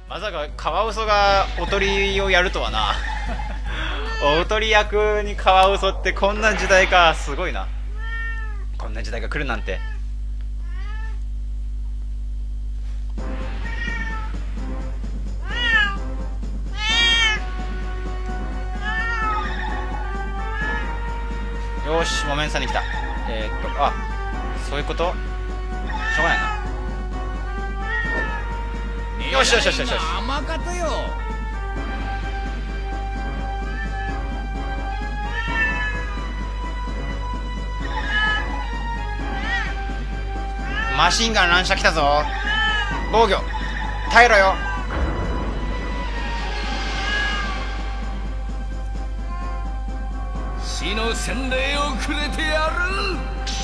まさかカワウソがおとりをやるとはな。おとり役にカワウソってこんな時代か。すごいな。こんな時代が来るなんて。よーし、木綿さんに来た。あ、そういうこと？しょうがないな。よしよしよしよしよし。 甘かとよ。 マシンガン乱射来たぞ。防御耐えろよ。 死の洗礼をくれてやる。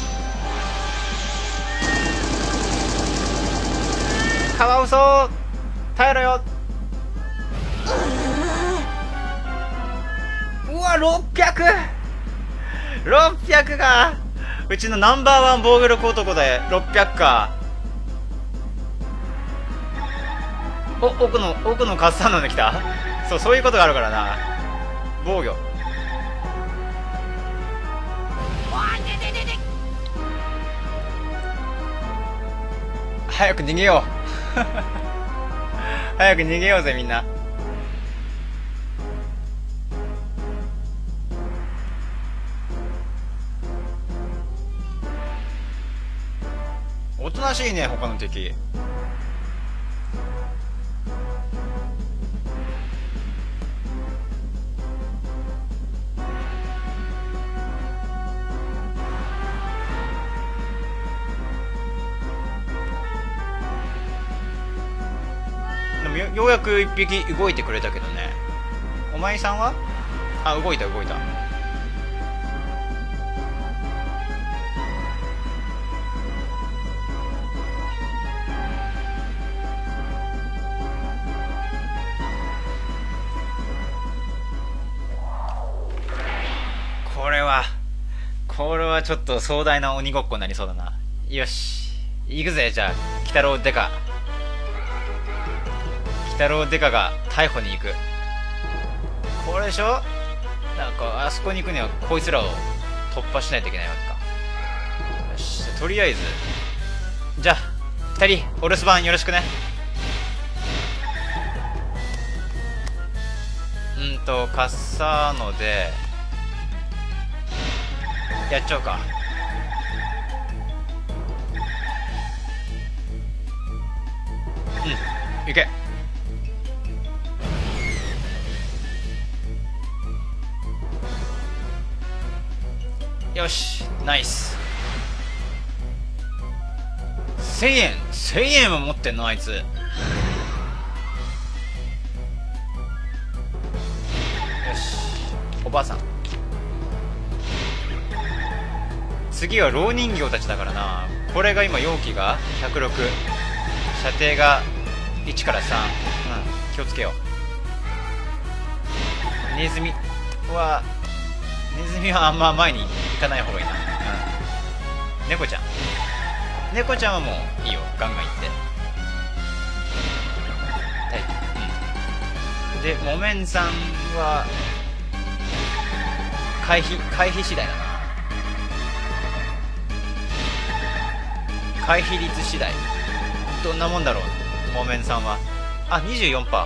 カワウソ耐えろよ。うわ、600がうちのナンバーワン防御力男で600か。奥のカスタードで来た。そういうことがあるからな。防御早く逃げよう。早く逃げようぜみんな。おとなしいね他の敵。でもようやく一匹動いてくれたけどね。お前さんは？あ、動いた。これはちょっと壮大な鬼ごっこになりそうだな。よし行くぜ。じゃあ鬼太郎デカが逮捕に行く。これでしょ。なんかあそこに行くにはこいつらを突破しないといけないわけか。よし、とりあえずじゃあ2人お留守番よろしくね。カッサーノでやっちゃおうか。行け。よしナイス。1000円も持ってんのあいつ。よしおばあさん、次は老人形たちだからな。これが今容器が106、射程が1から3、気をつけよう。ネズミはあんま前に行かない方がいいな。猫ちゃんはもういいよ、ガンガン行って。はい、で木綿さんは回避次第だな。回避率次第どんなもんだろう。木綿さんは24%。分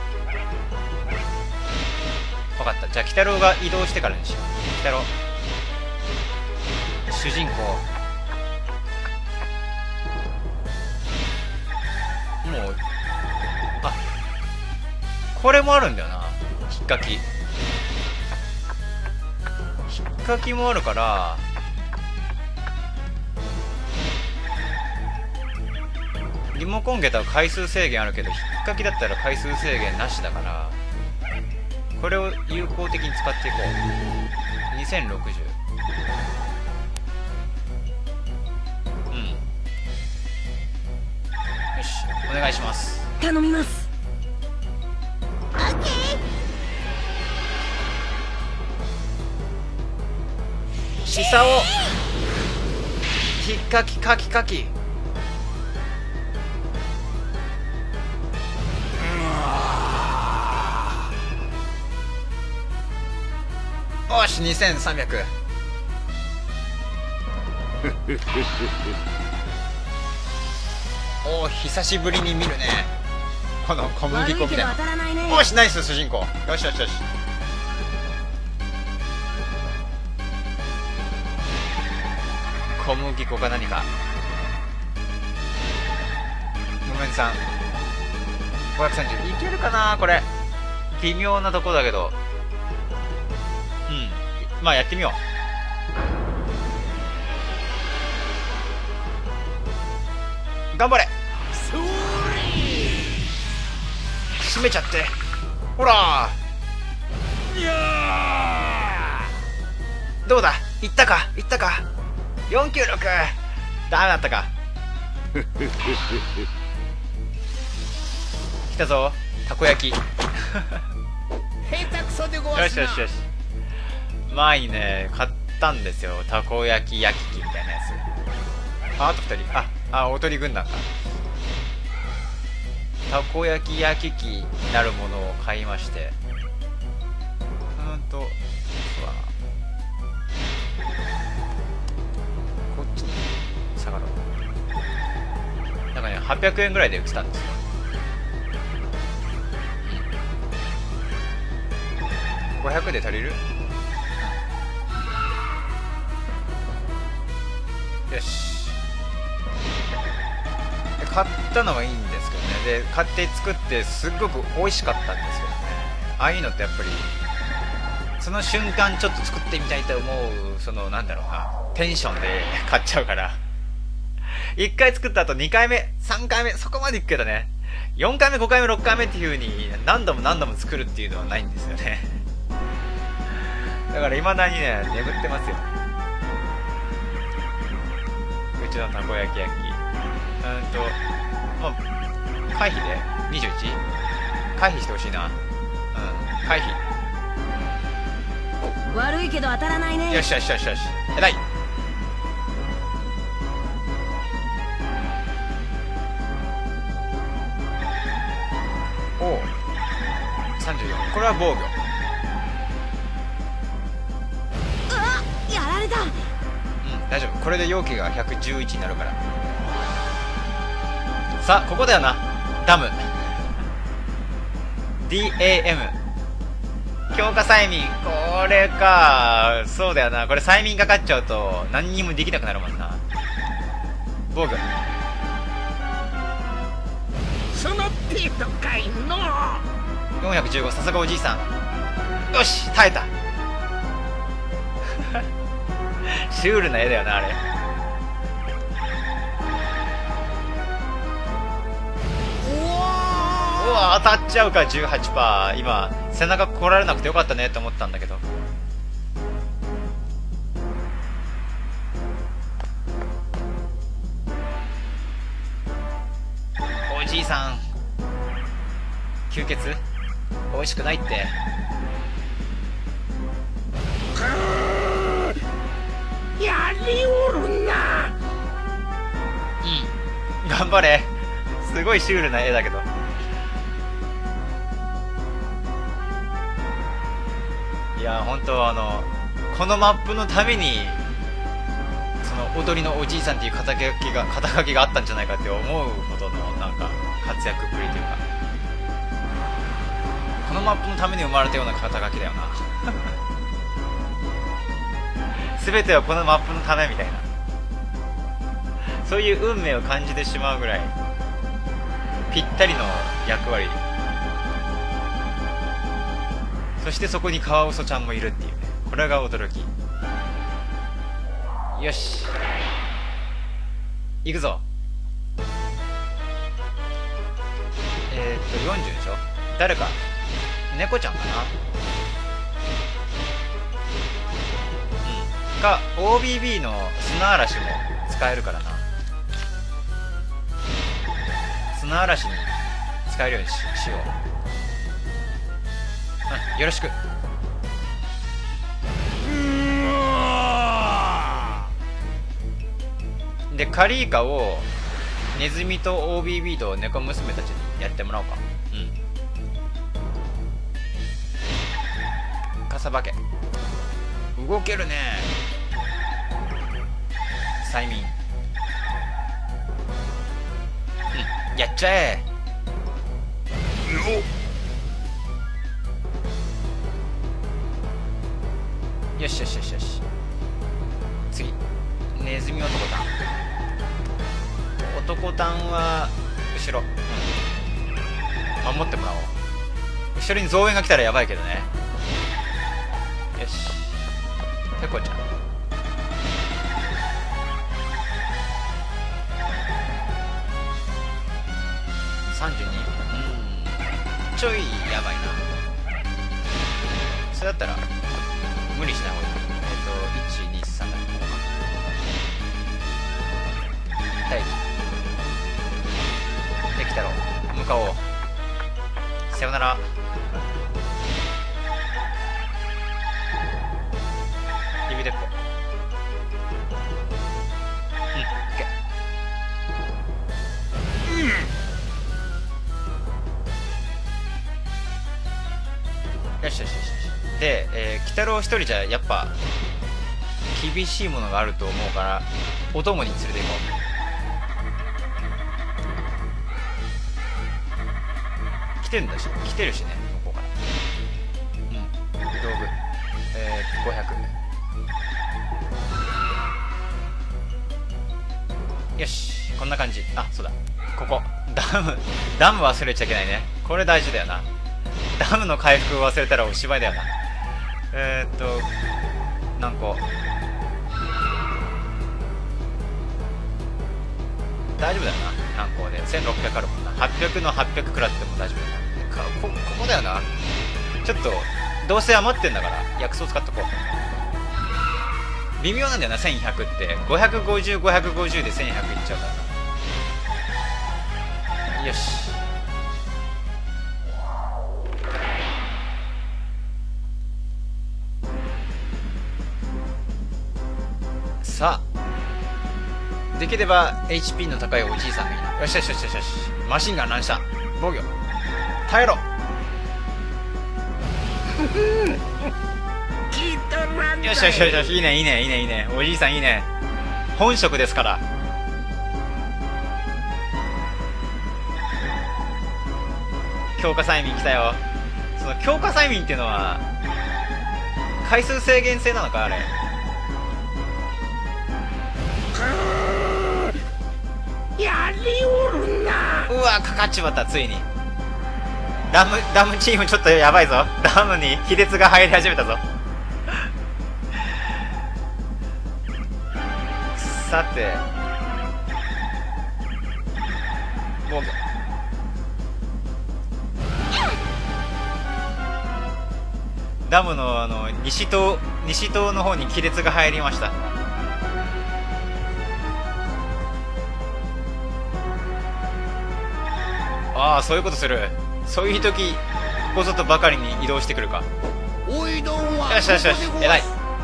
かった。じゃあ鬼太郎が移動してからにしよう。鬼太郎主人公もうこれもあるんだよな。引っかきもあるから、リモコンゲタは回数制限あるけど、引っかきだったら回数制限なしだから、これを有効的に使っていこう。2060。よしお願いします。 頼みます。 しさを引っかきかきかき。 よし2300。おお久しぶりに見るねこの小麦粉みたいな。よしナイス主人公。よしよしよし。小麦粉か何か。ごめんさん530いけるかなこれ。微妙なとこだけど、まあやってみよう。頑張れ。閉めちゃってほら。どうだいったかいったか。496ダメだったか。来たぞたこ焼き。よしよしよし。前にね買ったんですよたこ焼き焼き器みたいなやつ。あと2人おとり軍団か。たこ焼き焼き器なるものを買いまして、そうだこっちに下がろう。なんかね800円ぐらいで売ってたんですよ。500で足りる？よし。買ったのはいいんですけどね。で買って作ってすっごく美味しかったんですけどね。ああいうのってやっぱりその瞬間ちょっと作ってみたいと思う、そのなんだろうな、テンションで買っちゃうから1回作った後2回目3回目そこまでいくけどね、4回目5回目6回目っていう風に何度も何度も作るっていうのはないんですよね。だから未だにね眠ってますようちのたこ焼き焼き。まあ回避で 21？ 回避してほしいな。回避。 悪いけど当たらないね。 よしよしよしよし。偉い。おお34。これは防御。 やられた。 大丈夫。これで容器が111になるから。さあここだよな。ダム DAM 強化催眠。これか。そうだよな。これ催眠かかっちゃうと何にもできなくなるもんな。防御。 その程度かいの。 415。さすがおじいさん。よし耐えた。シュールな絵だよなあれ。うわ当たっちゃうか。 18%。 今背中来られなくてよかったねって思ったんだけど。おじいさん吸血美味しくないって。 やりおるな。 頑張れ。すごいシュールな絵だけど。いや本当このマップのためにその踊りのおじいさんっていう肩書きがあったんじゃないかって思うほどのなんか活躍っぷりというか、このマップのために生まれたような肩書きだよな。全てはこのマップのためみたいな、そういう運命を感じてしまうぐらいぴったりの役割。そしてそこにカワウソちゃんもいるっていうね、これが驚き。よし行くぞ。40でしょ。誰か猫ちゃんかな。か OBB の砂嵐も使えるからな。砂嵐に使えるように しよう。よろしく。でカリーカをネズミと OBB と猫娘たちにやってもらおうか。かさばけ。 動けるね。催眠。うん、やっちゃえ。よしよしよしよし。次ネズミ男タン。男タンは後ろ、うん、守ってもらおう。後ろに増援が来たらやばいけどね。よし、ペコちゃん。32、ちょいやばいな。それだったら無理しない方がいい。123だ。待機できたろ。向かおう。さよなら。指鉄砲。うん、オッケー。よしよしよしよし。で、鬼太郎一人じゃやっぱ厳しいものがあると思うからお供に連れて行こう。来てるんだし、来てるしね、向こうから。うん、道具500。よし、こんな感じ。あ、そうだ、ここダム忘れちゃいけないね。これ大事だよな。ダムの回復を忘れたらおしまいだよな。何個大丈夫だよな。何個で1600あるもんな。800の800食らっても大丈夫だよな。ここだよな。ちょっとどうせ余ってんだから薬草使っとこう。微妙なんだよな、1100って550、550で1100いっちゃうからな。よし、さあ、できれば HP の高いおじいさんがいいな。よしよしよしよしよし。マシンガン乱射。防御耐えろ。よしよしよしよし。いいねいいねいいねいいね。おじいさんいいね。本職ですから。強化催眠来たよ。その強化催眠っていうのは回数制限制なのかあれ。 やりおるな。 うわ、かかっちまった。ついにダムチームちょっとやばいぞ。ダムに亀裂が入り始めたぞ。さて、防御。ダムの西棟の方に亀裂が入りました。ああ、そういうことする。そういう時こそとばかりに移動してくるか。 おいどんはよしよしよし、偉い。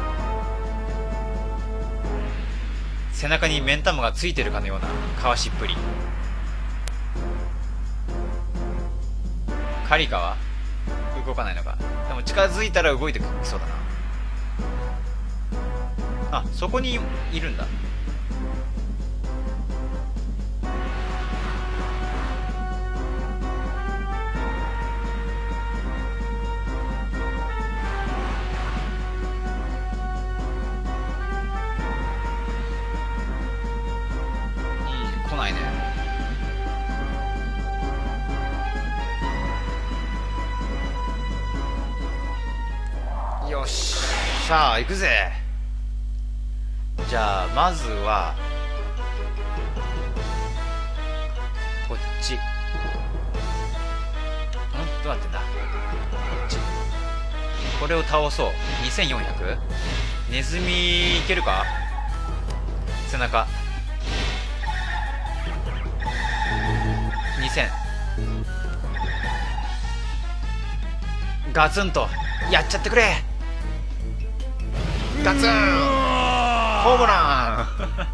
背中に目ん玉がついてるかのようなかわしっぷり。カリカは動かないのか。でも近づいたら動いてきそうだな。あ、そこにいるんだ。来ないね。よし、さあ行くぜ。じゃあまずはこっち。どうなってんだ。こっち。これを倒そう。2400。ネズミいけるか。背中2000。ガツンとやっちゃってくれ。ガツンホームラ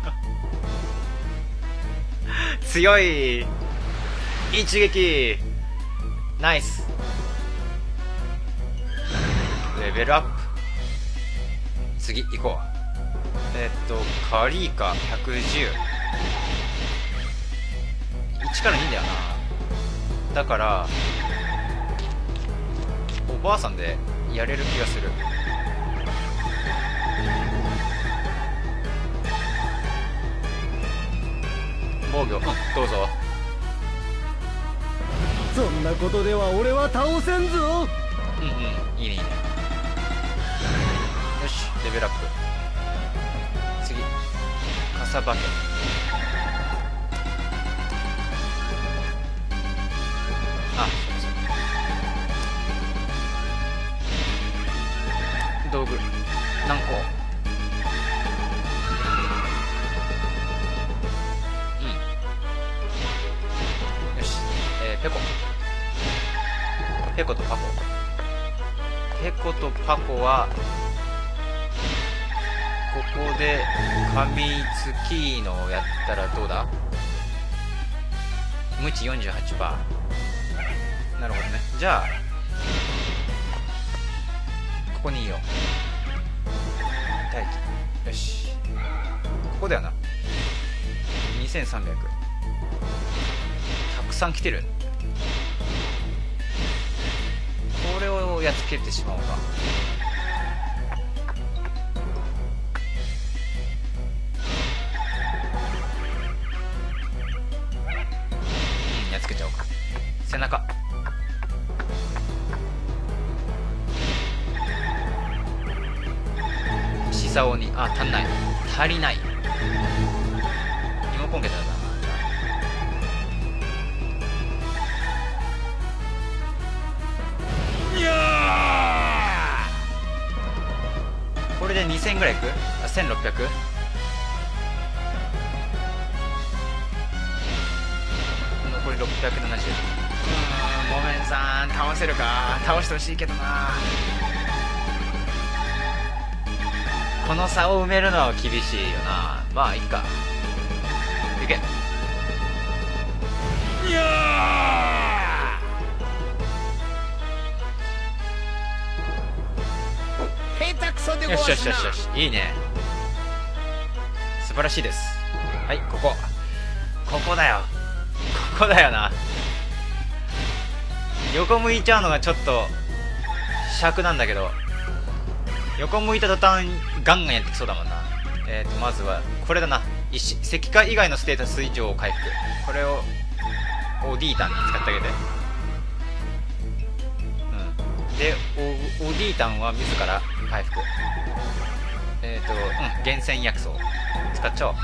ン。強い一撃。ナイス。レベルアップ。 次行こう。カリーカ110、1から2だよな。だからおばあさんでやれる気がする。防御、どうぞ。 そんなことでは俺は倒せんぞ。 いいねいいね。よし、レベルアップ。次かさばけ。あ、道具何個。よし、ペコとパコ。ペコとパコはここで噛みつきのをやったらどうだ。無知 48%。 なるほどね。じゃあここにいよう。待機。よし、ここだよな。2300。たくさん来てる。これをやっつけてしまおうか。やっつけちゃおうか。背中。シサオに、あ、足りない。足りない。リモコンケだな。これで2000ぐらいいく。あ、1600。残り670。モメンさん倒せるか。倒してほしいけどな。この差を埋めるのは厳しいよな。まあいいか。いけ。いやー、よしよしよしよし、いいね。素晴らしいです。はい、ここだよ。ここだよな。横向いちゃうのがちょっと尺なんだけど、横向いた途端ガンガンやってきそうだもんな。まずはこれだな。石化以外のステータス以上回復。これをオディータンに使ってあげて。でオディータンは自ら回復。厳選薬草使っちゃお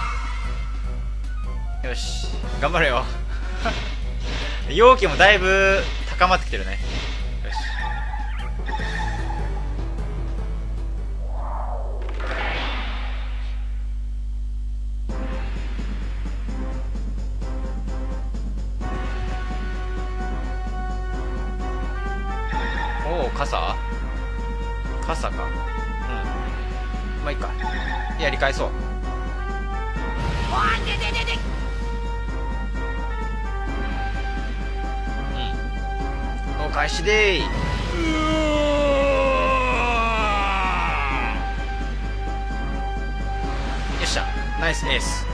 う。よし、頑張れよ。容器もだいぶ高まってきてるね。よし、おお、傘か。まあいいか。やり返そう。お返しでー。よっしゃ、ナイスエース。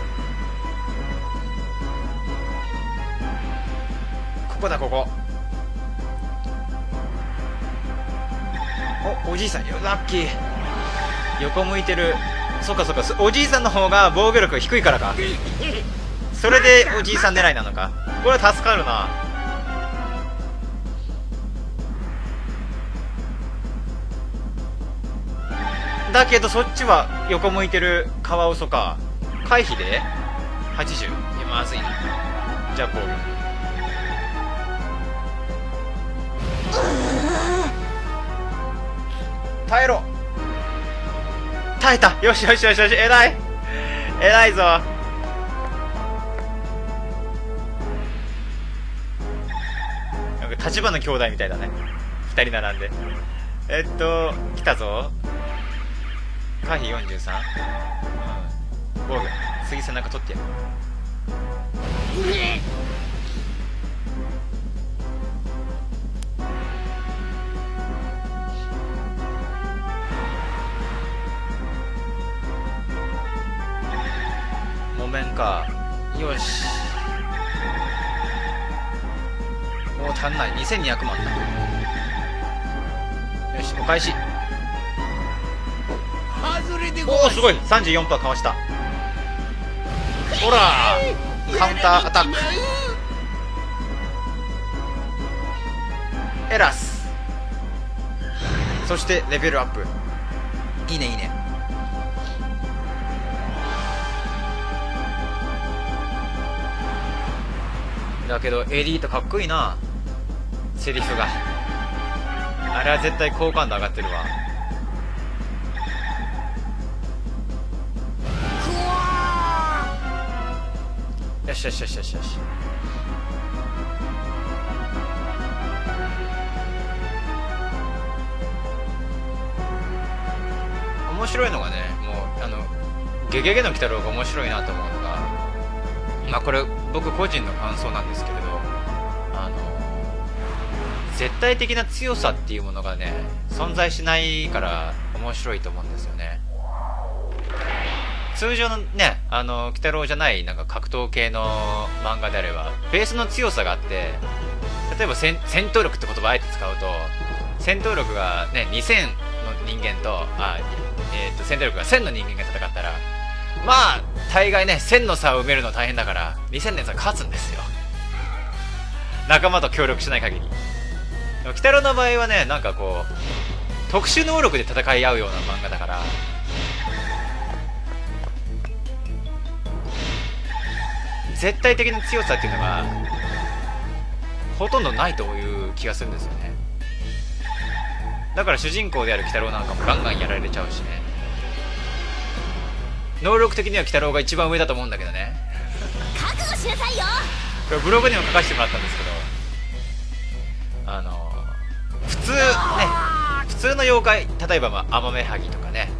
ここだ、ここ。おじいさんよ、ラッキー。横向いてる。そっかそっか、おじいさんの方が防御力が低いからか。それでおじいさん狙いなのか。これは助かるな。だけどそっちは横向いてるカワウソか。回避で80。いや、まずいな。じゃあ防御。耐えろ。耐えた。よしよしよしよし、偉い偉いぞ。なんか立花兄弟みたいだね、2人並んで。来たぞ。回避43。防御。次背中取ってやる。 か。よし、もう足んない。2200万だ。よし、お返し。 外れでごおお、すごい。 34% かわした。ほらカウンターアタック。エラス。そしてレベルアップ。いいねいいね。だけどエリートかっこいいな、セリフが。あれは絶対好感度上がってるわ。よしよしよしよしよし。面白いのがね、もうゲゲゲの鬼太郎が面白いなと思うのが、まあこれ僕個人の感想なんですけれど、絶対的な強さっていうものがね存在しないから面白いと思うんですよね。通常のね鬼太郎じゃないなんか格闘系の漫画であればベースの強さがあって、例えば戦闘力って言葉をあえて使うと、戦闘力がね2000の人間と戦闘力が1000の人間が戦ったら、まあ大概ね1000の差を埋めるの大変だから2000の差勝つんですよ、仲間と協力しない限り。鬼太郎の場合はね、なんかこう特殊能力で戦い合うような漫画だから、絶対的な強さっていうのがほとんどないという気がするんですよね。だから主人公である鬼太郎なんかもガンガンやられちゃうしね。能力的には鬼太郎が一番上だと思うんだけどね。 覚悟しなさいよ。 これブログにも書かせてもらったんですけど、普通ね、普通の妖怪、例えばアマメハギとかね、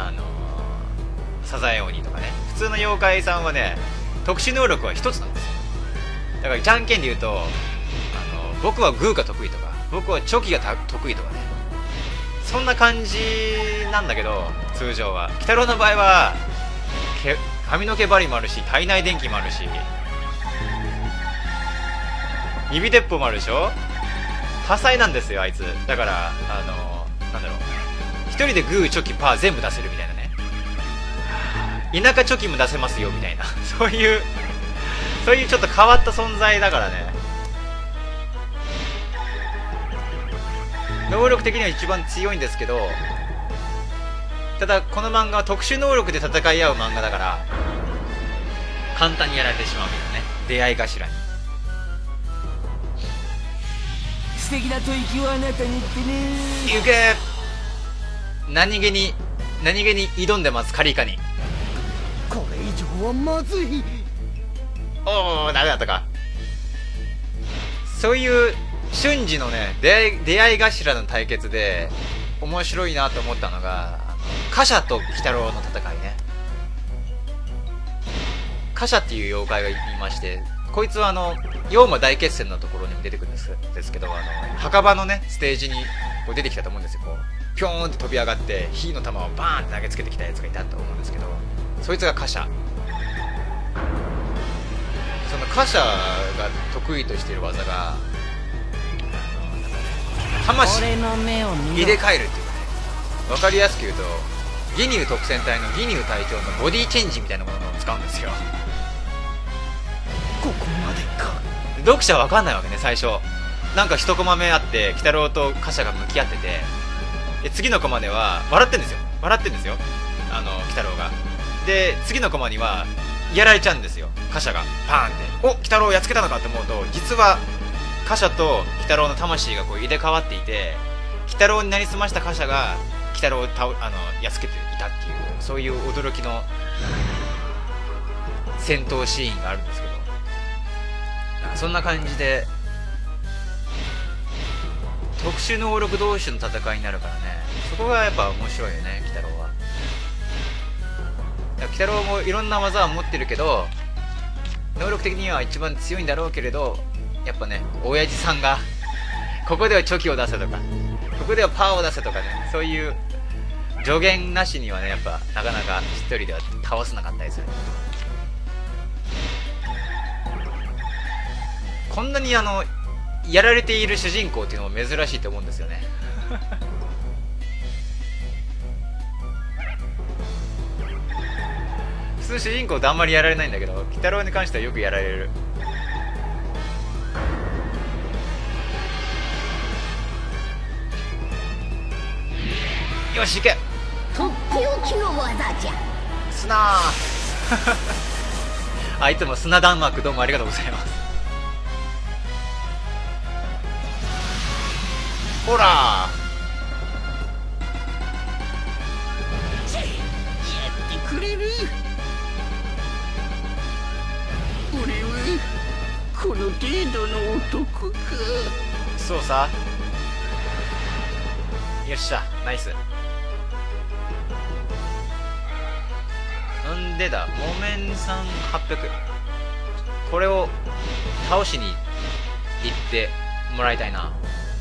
サザエ鬼とかね、普通の妖怪さんはね特殊能力は一つなんですよ。だからじゃんけんで言うと僕はグーが得意とか、僕はチョキが得意とかね、そんな感じなんだけど、通常は鬼太郎の場合は髪の毛針もあるし、体内電気もあるし、指鉄砲もあるでしょ。多彩なんですよあいつ。だからなんだろう、一人でグーチョキパー全部出せるみたいなね、田舎チョキも出せますよみたいなそういうちょっと変わった存在だからね。能力的には一番強いんですけど、ただこの漫画は特殊能力で戦い合う漫画だから簡単にやられてしまうけどね、出会い頭に。 素敵な吐息をあなたにってね。 行け。何気に挑んでます、カリカに。 これ以上はまずい。 おお、ダメだったか。そういう瞬時のね出会い頭の対決で面白いなと思ったのが貨車と鬼太郎の戦いね。貨車っていう妖怪がいまして、こいつは妖魔大決戦のところにも出てくるんですけど、墓場のねステージにこう出てきたと思うんですよ。こうピョーンって飛び上がって火の玉をバーンって投げつけてきたやつがいたと思うんですけど、そいつが貨車。その貨車が得意としている技が魂入れ替えるっていうかね、分かりやすく言うと義乳特戦隊の義乳隊長のボディチェンジみたいなものを使うんですよ。 ここまでか。 読者は分かんないわけね最初。なんか一コマ目あって鬼太郎と貨車が向き合ってて、で次のコマでは笑ってんですよ鬼太郎が。で次のコマにはやられちゃうんですよ、貨車がパーンって。お、鬼太郎やっつけたのかって思うと、実は貨車と鬼太郎の魂がこう入れ替わっていて、鬼太郎になりすました貨車が鬼太郎をやっつけていたっていう、そういう驚きの戦闘シーンがあるんですけど、そんな感じで特殊能力同士の戦いになるからね、そこがやっぱ面白いよね鬼太郎は。鬼太郎もいろんな技は持ってるけど、能力的には一番強いんだろうけれど、やっぱね親父さんがここではチョキを出せとか、ここではパーを出せとかね、そういう助言なしにはねやっぱなかなか一人では倒せなかったりする。 こんなにやられている主人公っていうのも珍しいと思うんですよね普通主人公ってあんまりやられないんだけど、鬼太郎に関してはよくやられる。よし行け。 とっておきの技じゃ。 砂あ、いつも砂弾幕どうもありがとうございます。ほらやってくれる。俺はこの程度の男か。 そうさ。よっしゃ、ナイス。なんでだ、木綿さん800。これを倒しに行ってもらいたいな。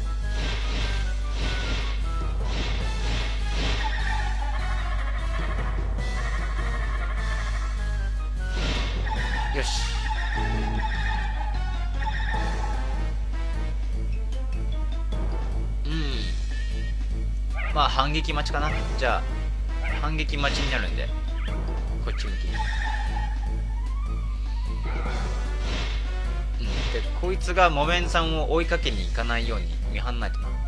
よし。まあ反撃待ちかな。じゃあ反撃待ちになるんでこっち向き。でこいつが木綿さんを追いかけに行かないように見張んないとな。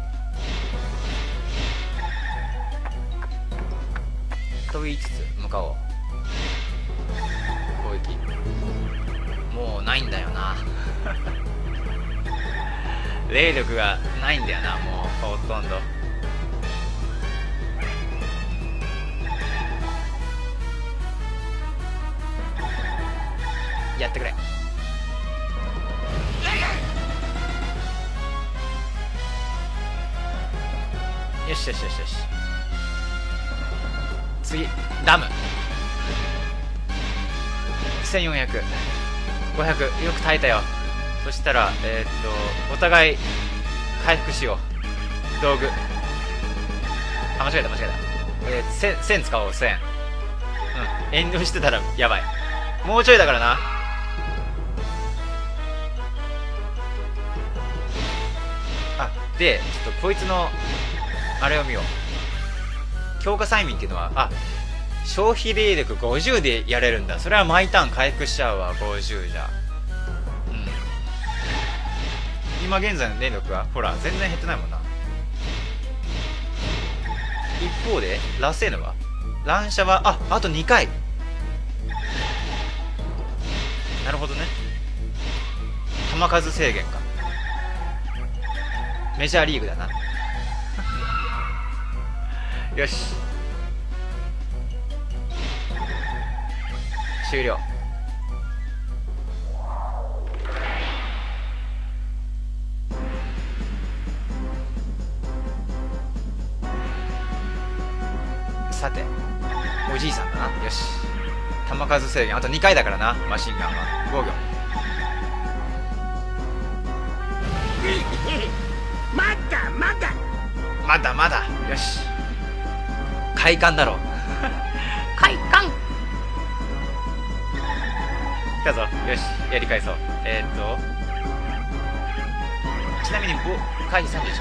と言いつつ向かおう。攻撃もうないんだよな霊力がないんだよな、もうほとんど。やってくれ。よしよしよしよし。次ダム1400、500。よく耐えたよ。そしたらお互い回復しよう。道具間違えた。1000使おう。1000。遠慮してたらやばい。もうちょいだからな。あ、でちょっとこいつのあれを見よう。強化催眠っていうのは、あ、消費霊力50でやれるんだ。それは毎ターン回復しちゃうわ。50じゃ。今現在の霊力はほら全然減ってないもんな。一方でラセーヌは乱射はあと2回。なるほどね。球数制限か。メジャーリーグだなよし終了。さておじいさんだな。よし、球数制限あと2回だからな。マシンガンは防御。まだよし、快感だろう快感。 来たぞ。よし、やり返そう。ちなみに回避31か。よし。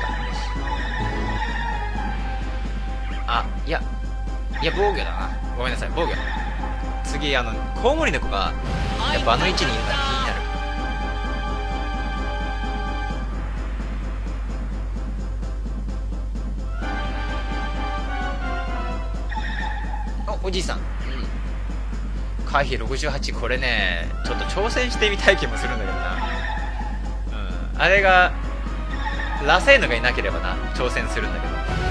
あ、いや防御だな。ごめんなさい、防御。次コウモリの子がやっぱあの位置にいるのが気になる。おじいさん、回避68。これねちょっと挑戦してみたい気もするんだけどな。あれがラセーヌがいなければな挑戦するんだけ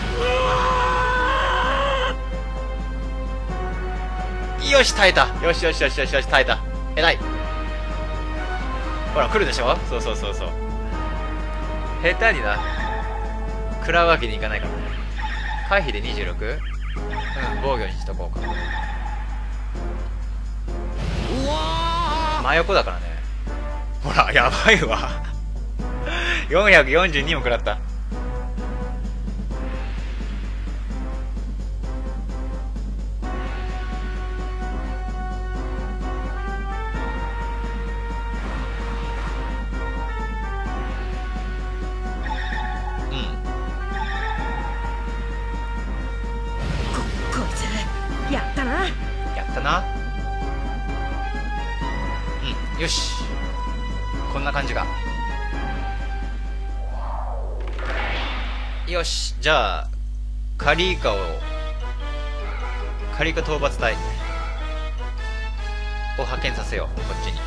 ど。よし耐えた。よし耐えた。偉い。ほら来るでしょ。そう下手にな食らうわけにいかないからね。回避で26。防御にしとこうか。真横だからね。ほらやばいわ442も食らった。 な。うん、よし、こんな感じか。よし、じゃあカリーカ討伐隊を派遣させよう、こっちに。